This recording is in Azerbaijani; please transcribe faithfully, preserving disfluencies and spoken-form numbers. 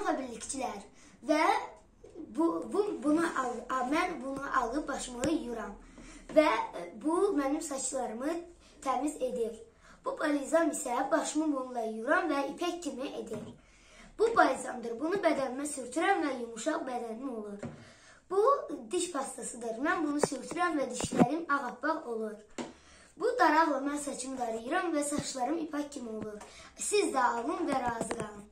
Salam fabirlikçilər və bu, bu, bunu al, mən bunu alıb başımı yuyuram və bu mənim saçlarımı təmiz edir. Bu balzam isə başımı bununla yuyuram və ipək kimi edir. Bu balzamdır. Bunu bədənimə sürtürəm və yumuşaq bədənim olur. Bu diş pastasıdır. Mən bunu sürtürəm və dişlərim ağappaq olur. Bu daraqla mən saçımı darayıram və saçlarım ipək kimi olur. Siz də alın və razı qalın.